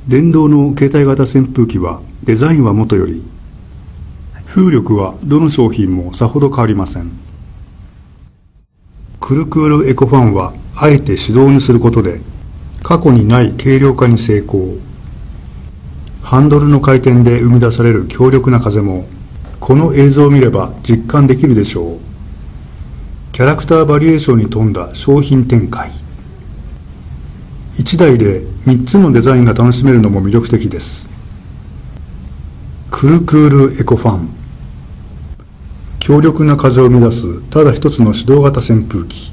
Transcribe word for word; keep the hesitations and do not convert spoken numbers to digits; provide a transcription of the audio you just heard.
電動の携帯型扇風機はデザインはもとより、風力はどの商品もさほど変わりません。クルクールエコファンはあえて手動にすることで過去にない軽量化に成功。ハンドルの回転で生み出される強力な風もこの映像を見れば実感できるでしょう。キャラクターバリエーションに富んだ商品展開。いちだいでみっつのデザインが楽しめるのも魅力的です。クルクールエコファン。強力な風を生み出すただ一つの手動型扇風機。